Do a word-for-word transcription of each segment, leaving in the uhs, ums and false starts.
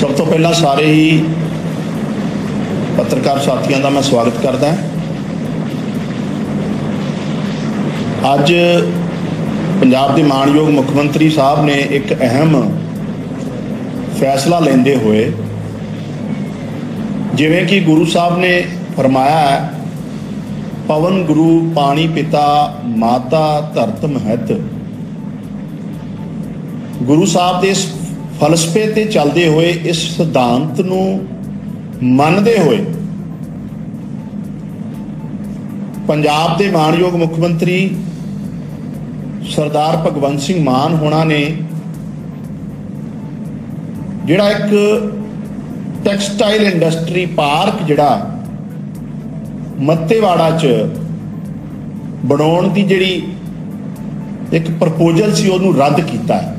सब तो पहला सारे ही पत्रकार साथियों का मैं स्वागत करता। अज पंजाब के मानयोग मुख्यमंत्री साहब ने एक अहम फैसला लेंदे हुए, जिवें कि गुरु साहब ने फरमाया है, पवन गुरु पानी पिता माता धरत महत। गुरु साहब के इस फलसफे ते चलते हुए, इस सिद्धांत नूं मनदे हुए पंजाब के मानयोग मुख्यमंत्री सरदार भगवंत सिंह मान होना ने जिहड़ा एक टैक्सटाइल इंडस्ट्री पार्क जिहड़ा मत्तेवाड़ा च बनाउण दी जिहड़ी एक प्रपोजल सी उहनूं रद्द कीता है।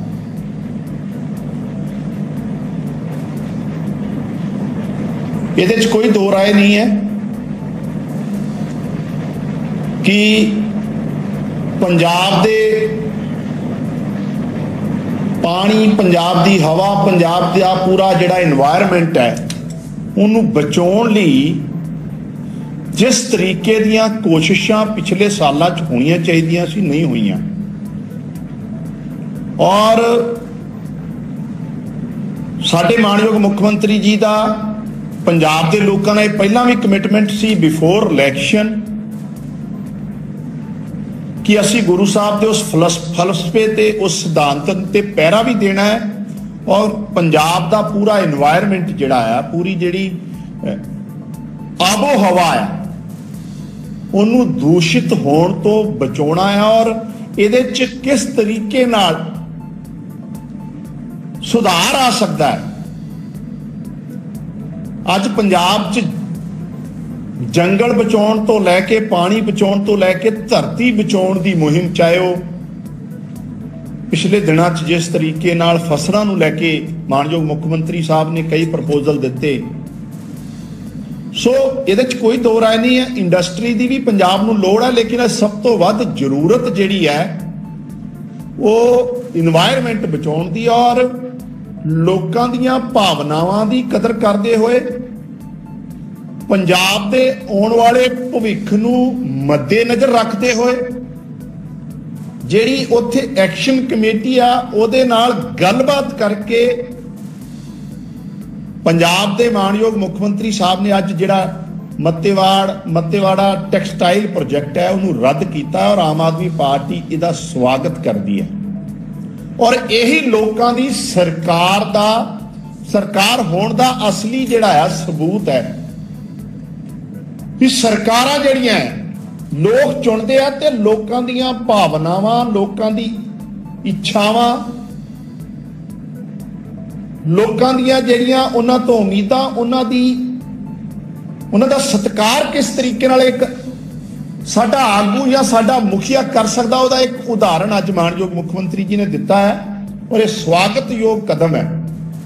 ਇਹਦੇ 'ਚ कोई दो राय नहीं है कि पंजाब दे पानी, पंजाब दी हवा, पंजाब दा पूरा जिहड़ा इन्वायरमेंट है उन्होंने बचाउण लई जिस तरीके दीयां कोशिशां पिछले सालां 'च होणीआं चाहीदियां सी नहीं होईआं, और साडे मानयोग मुख्यमंत्री जी दा पंजाब के लोगों ने पहला भी कमिटमेंट सी बिफोर इलैक्शन कि असी गुरु साहब के उस फलसफे ते उस सिद्धांत ते पैरा भी देना है, और पंजाब का पूरा इन्वायरमेंट जिहड़ा है, पूरी जिहड़ी आबो हवा है उन्होंने दूषित होने तो बचाना है, और इहदे च किस तरीके नाल सुधार आ सकता है। अज पंजाब च जंगल बचाउण तो लैके पानी बचाउण तो लैके धरती बचाउण दी मुहिम, चाहे वो पिछले दिनों च जिस तरीके नाल फसलों नूं लैके मानयोग मुख्यमंत्री साहब ने कई प्रपोजल दिते, सो इहदे च कोई दो राय नहीं है। इंडस्ट्री दी भी पंजाब नूं लोड़ है, लेकिन सब तो वध जरूरत जिहड़ी है वो इन्वायरमेंट बचाउण दी और लोकां दीयां भावनावां दी कदर करदे होए पंजाब दे आउण वाले भविख नूं मद्देनज़र रखते हुए जिहड़ी उत्थे एक्शन कमेटी आ उहदे नाल गलबात करके पंजाब दे मानयोग मुख्यमंत्री साहब ने अज जिहड़ा मत्तेवाड़ मत्तेवाड़ा टैक्सटाइल प्रोजैक्ट है उहनूं रद्द कीता, और आम आदमी पार्टी इहदा स्वागत करदी है। और यही लोगों की सरकार दा सरकार होने का असली जिहड़ा है सबूत है कि सरकारां जिहड़ियां लोग चुनते हैं ते लोगों दीयां भावनावां, लोगों दी इच्छावां, लोगों दीयां जिहड़ियां उन्हां तो उम्मीदां, उन्हां दी उन्हां दा सत्कार किस तरीके नाल एक साडा आगू या साडा मुखिया कर सकदा, उहदा एक उदाहरण अज मानयोग मुख्यमंत्री जी ने दिता है, और यह स्वागत योग कदम है।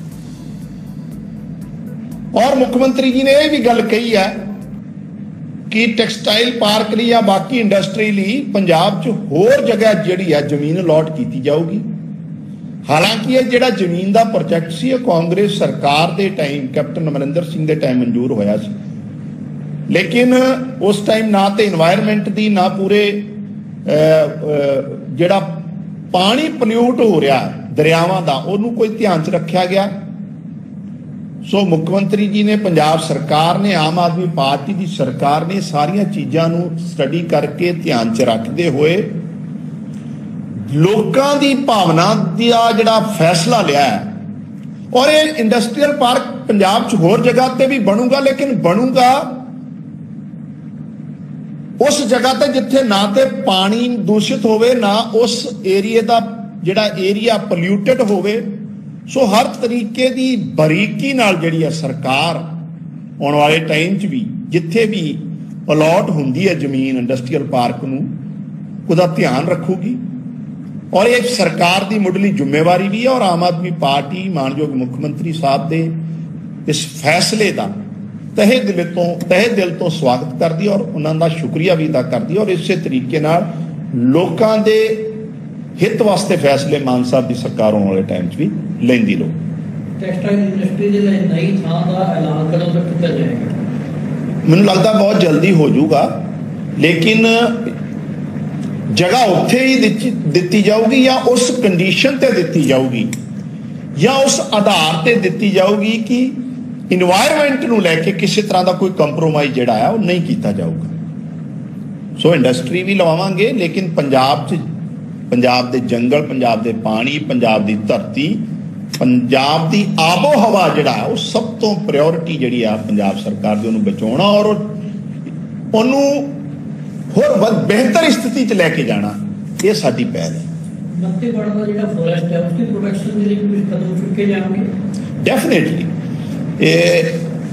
और मुख्यमंत्री जी ने यह भी गल कही है कि टैक्सटाइल पार्क लई या बाकी इंडस्ट्री लई पंजाब च होर जगह जिहड़ी है जमीन अलॉट की जाऊगी। हालांकि यह जिहड़ा जमीन का प्रोजैक्ट सी कांग्रेस सरकार के टाइम कैप्टन अमरिंदर सिंह के टाइम मंजूर होया सी, लेकिन उस टाइम ना तो इन्वायरमेंट की ना पूरे जिहड़ा पानी पल्यूट हो रहा दरियावां का उन्होंने कोई ध्यान च रखा गया। सो मुख्यमंत्री जी ने, पंजाब सरकार ने, आम आदमी पार्टी की सरकार ने सारिया चीज़ों को स्टडी करके ध्यान च रखते हुए लोगों की भावना का जिहड़ा फैसला लिया है। और ये इंडस्ट्रीयल पार्क पंजाब च होर जगह पर भी बनूगा, लेकिन बनूगा उस जगह ते जिथे ना तो पानी दूषित होवे, ना उस एरिए का जिहड़ा एरिया पल्यूटेड होवे। सो हर तरीके की बरीकी नाल जिहड़ी है सरकार आने वाले टाइम च भी जिथे भी अलॉट हुंदी है जमीन इंडस्ट्रीयल पार्क नूं उहदा ध्यान रखूगी, और ये सरकार की मुढ़ली जिम्मेवारी भी है। और आम आदमी पार्टी मानयोग मुख्यमंत्री साहब के इस फैसले का तहे दिल तो तहे दिल तो स्वागत करती और उन्होंने शुक्रिया भी अदा करती, और इस तरीके लोगों के हित वास्ते फैसले मान साहब की सरकार आने वाले टाइम भी लेंदी रहो। ਟੈਕਸਟਾਈਲ ਇੰਡਸਟਰੀ ਦੇ ਲਈ ਨਈ ਥਾਂ ਦਾ ਐਲਾਨ ਕਦੋਂ ਤੱਕ ਕੀਤਾ ਜਾਏਗਾ? ਮੈਨੂੰ ਲੱਗਦਾ ਬਹੁਤ ਜਲਦੀ ਹੋ ਜਾਊਗਾ, ਲੇਕਿਨ ਜਗ੍ਹਾ ਉੱਥੇ ਹੀ ਦਿੱਤੀ ਦਿੱਤੀ ਜਾਊਗੀ ਜਾਂ ਉਸ ਕੰਡੀਸ਼ਨ ਤੇ ਦਿੱਤੀ ਜਾਊਗੀ ਜਾਂ ਉਸ ਆਧਾਰ ਤੇ ਦਿੱਤੀ ਜਾਊਗੀ ਕਿ ਇਨਵਾਇਰਮੈਂਟ ਨੂੰ ਲੈ ਕੇ ਕਿਸੇ ਤਰ੍ਹਾਂ ਦਾ ਕੋਈ ਕੰਪਰੋਮਾਈਜ਼ ਜਿਹੜਾ ਆ ਉਹ ਨਹੀਂ ਕੀਤਾ ਜਾਊਗਾ। ਸੋ ਇੰਡਸਟਰੀ ਵੀ ਲਵਾਵਾਂਗੇ, ਲੇਕਿਨ ਪੰਜਾਬ 'ਚ ਪੰਜਾਬ ਦੇ ਜੰਗਲ, ਪੰਜਾਬ ਦੇ ਪਾਣੀ, ਪੰਜਾਬ ਦੀ ਧਰਤੀ, ਪੰਜਾਬ ਦੀ ਆਬੋ ਹਵਾ ਜਿਹੜਾ ਉਹ ਸਭ ਤੋਂ ਪ੍ਰਾਇੋਰਟੀ ਜਿਹੜੀ ਆ ਪੰਜਾਬ ਸਰਕਾਰ ਦੀ, ਉਹਨੂੰ ਬਚਾਉਣਾ ਔਰ ਉਹਨੂੰ ਹੋਰ ਵੱਧ ਬਿਹਤਰ ਸਥਿਤੀ 'ਚ ਲੈ ਕੇ ਜਾਣਾ, ਇਹ ਸਾਡੀ ਪਹਿਲ ਹੈ। ਨੱਤੇਗੜ੍ਹ ਦਾ ਜਿਹੜਾ ਫੋਰੈਸਟ ਹੈ ਉਸਦੀ ਪ੍ਰੋਟੈਕਸ਼ਨ ਦੇ ਲਈ ਕੁਝ ਕਦਮ ਚੁੱਕੇ ਜਾਣਗੇ? ਡੈਫੀਨੇਟਲੀ। ਇਹ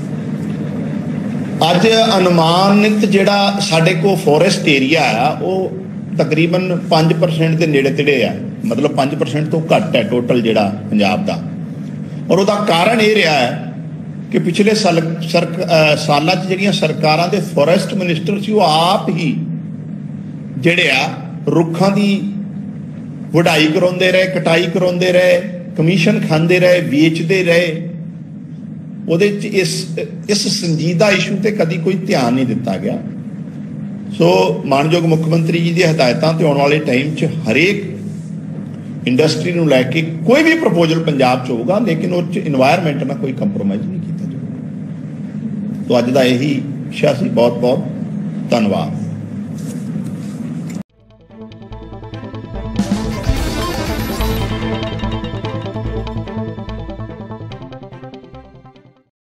ਅੱਜ ਅਨੁਮਾਨਿਤ ਜਿਹੜਾ ਸਾਡੇ ਕੋਲ ਫੋਰੈਸਟ ਏਰੀਆ ਆ ਉਹ ਤਕਰੀਬਨ ਪੰਜ ਪਰਸੈਂਟ ਦੇ ਨੇੜੇ ਤੇੜੇ ਆ, ਮਤਲਬ ਪੰਜ ਪਰਸੈਂਟ ਤੋਂ ਘੱਟ ਹੈ ਟੋਟਲ ਜਿਹੜਾ ਪੰਜਾਬ ਦਾ। ਔਰ ਉਹਦਾ ਕਾਰਨ ਇਹ ਰਿਹਾ ਹੈ ਕਿ ਪਿਛਲੇ ਸਾਲ ਸਾਲਾਂ 'ਚ ਜਿਹੜੀਆਂ ਸਰਕਾਰਾਂ ਦੇ ਫੋਰੈਸਟ ਮਿਨਿਸਟਰ ਸੀ ਉਹ ਆਪ ਹੀ ਜਿਹੜੇ ਆ ਰੁੱਖਾਂ ਦੀ ਵਢਾਈ ਕਰਾਉਂਦੇ ਰਹੇ, ਕਟਾਈ ਕਰਾਉਂਦੇ ਰਹੇ, ਕਮਿਸ਼ਨ ਖਾਂਦੇ ਰਹੇ, ਵੇਚਦੇ ਰਹੇ। ਉਹਦੇ 'ਚ ਇਸ ਇਸ ਸੰਜੀਦਾ ਇਸ਼ੂ ਤੇ ਕਦੀ ਕੋਈ ਧਿਆਨ ਨਹੀਂ ਦਿੱਤਾ ਗਿਆ। ਸੋ ਮਾਨਯੋਗ ਮੁੱਖ ਮੰਤਰੀ ਜੀ ਦੀ ਹਦਾਇਤਾਂ ਤੇ ਆਉਣ ਵਾਲੇ ਟਾਈਮ 'ਚ ਹਰੇਕ ਇੰਡਸਟਰੀ ਨੂੰ ਲੈ ਕੇ ਕੋਈ ਵੀ ਪ੍ਰਪੋਜ਼ਲ ਪੰਜਾਬ 'ਚ ਹੋਊਗਾ, ਲੇਕਿਨ ਉਹ 'ਚ ਇਨਵਾਇਰਮੈਂਟ ਨਾਲ ਕੋਈ ਕੰਪਰੋਮਾਈਜ਼ ਨਹੀਂ ਕੀਤਾ ਜਾਊਗਾ। ਤੋ ਅੱਜ ਦਾ ਇਹੀ ਵਿਸ਼ਾ ਸੀ। ਬਹੁਤ ਬਹੁਤ ਧੰਨਵਾਦ।